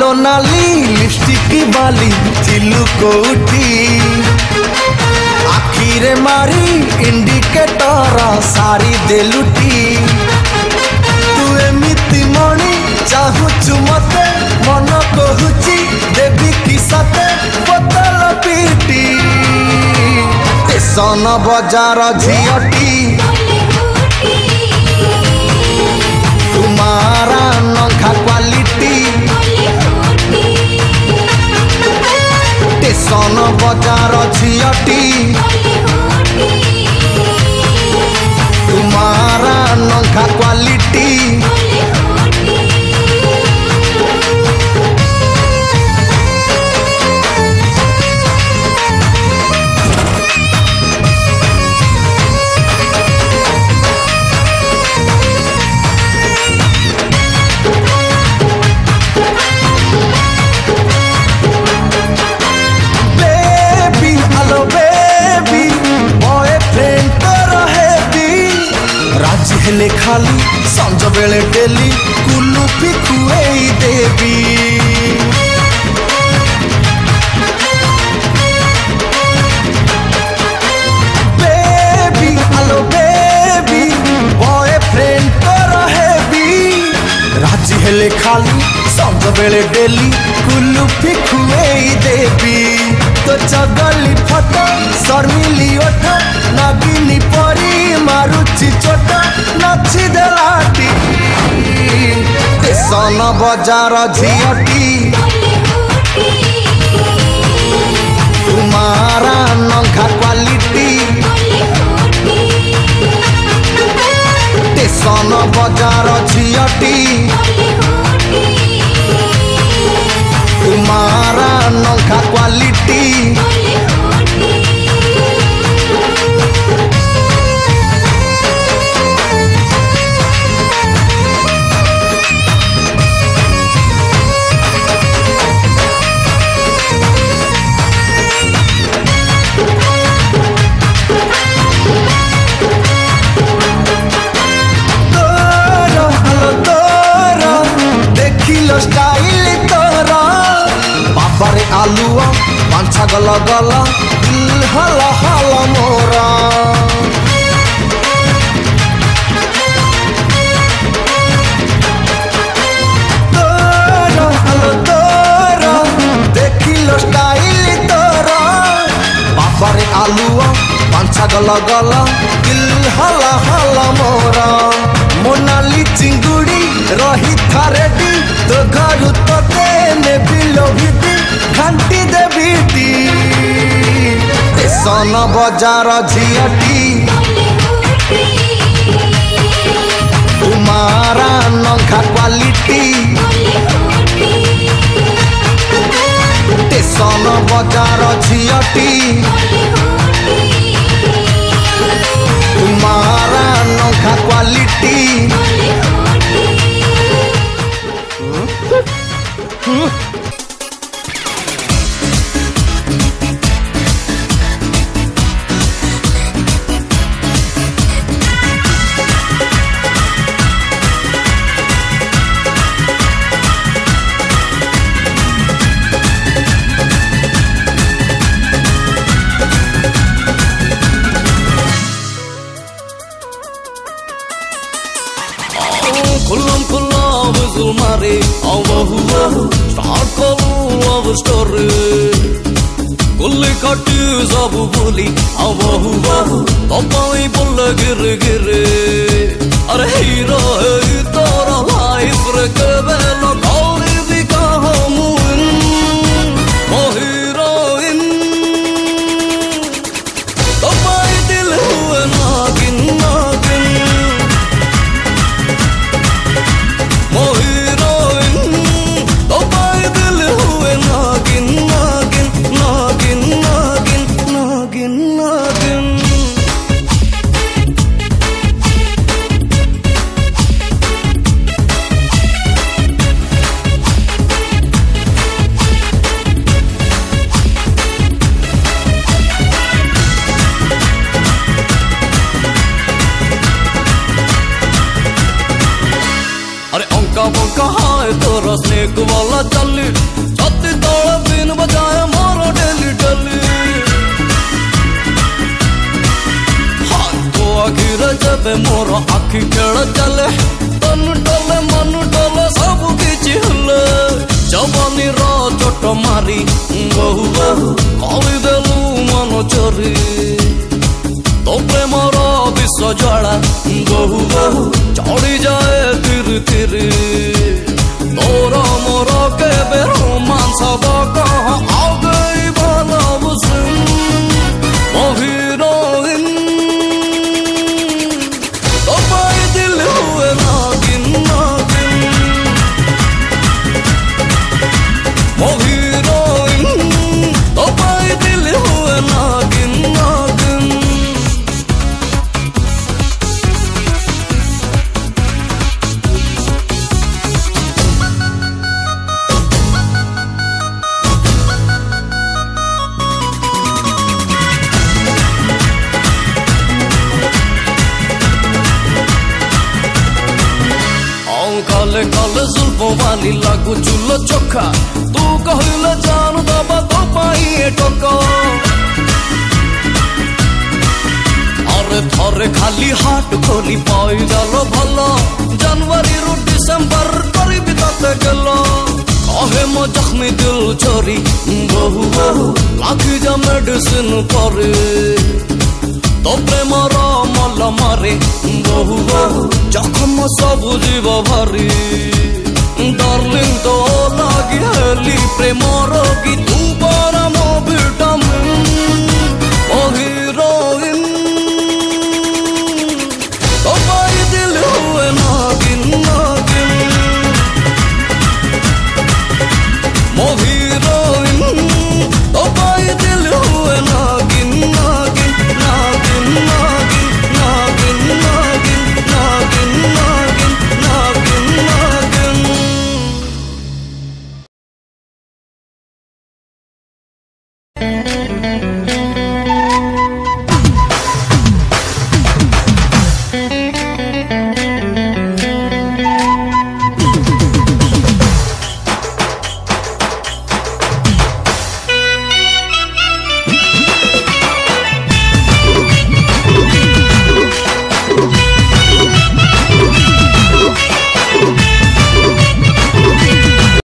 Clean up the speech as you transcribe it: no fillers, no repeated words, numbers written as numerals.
नाली लिपस्टिक वाली चिल्लू कोटी आखिरे मारी इंडिकेटर सारी दे लुटी तू एमिति मणि चाहूचु मते मन कहूची देवी की सते बोतल पीटी स्टेशन बजार झियटी तुम्हारा नंखा क्वालिटी स्टेशन बजार झियटी तुम्हारा नंखा क्वालिटी हेले खाली संज बेले डेली कुलुपी खुएई देवी बेबी हेलो बेबी बॉयफ्रेंड तो रहेबी राजी हेले खाली संज बेले डेली कुलुपी खुएई देवी तो चगली फटो शर्मिली ओठ नागिनी परी मारुची चोट नाची देलाटी स्टेशन बजार झियटी तुम्हारा नंखा क्वालिटी स्टेशन बजार झियटी तुम्हारा नंखा क्वालिटी स्टाइल तोरा बाबारे आलुआ पांछा गला गला दिल हला हला मोरा तोरा देखिलो स्टाइल तोरा बाबारे आलुआ पांछा गला गला दिल हला हला मोरा मोनाली चिंगुड़ी रही थारेडी तो घर तोते ने बिलो भीती घंटी दे भीती स्टेशन बजार झियटी तुम्हारा नंखा क्वालिटी स्टेशन बजार झियटी तुम्हारा नंखा quality Mari, start love story. Kulli katti sabu boli, topai bolla gir gir. Are hero hai tara life re kebelo kauri di kahamun. Oh heroine, topai dil hue nagin nagin. बंका हाय तोरा snake वाला चल जेबे मोर आखि खेल चले तन डले मन डले सब किछि हले जवानी रो चोट मारी बहु बहु कवि देलु मन चोरी तो प्रेमर विश्व ज्वाला बहु बहु चढ़ी जाए तिर तिर तोर मोर केबे रोमांस कह आ गई भला बुझुन ओ हीरोइन तो पाई दिल हुए नागिन नागिन ओ हीरोइन तो पाई दिल हुए नागिन नागिन काले काले जुल्फों वाली लागू चूल्हो चोखा तू कहले जान दबा तो पाइए टोका अरे थरे खाली हाट खोली पाई जालो भलो जनवरी रु डिसेंबर करी बिताते गेलो कहे मो जख्मी दिल चोरी बहु बहु लागी जा मेडिसिन करे तो प्रेमर मल मारे बहु बहु जखम सब जीव भारी डार्लिंग तो लगी हेली प्रेमर की तू बड़ा मो विटामिन ओ हीरोइन तो पाई दिल हुए नागिन नागिन मो हीरोइन तो पाई दिल हुए नागिन नागिन नागिन नागिन नागिन नागिन नागिन नागिन नागिन नागिन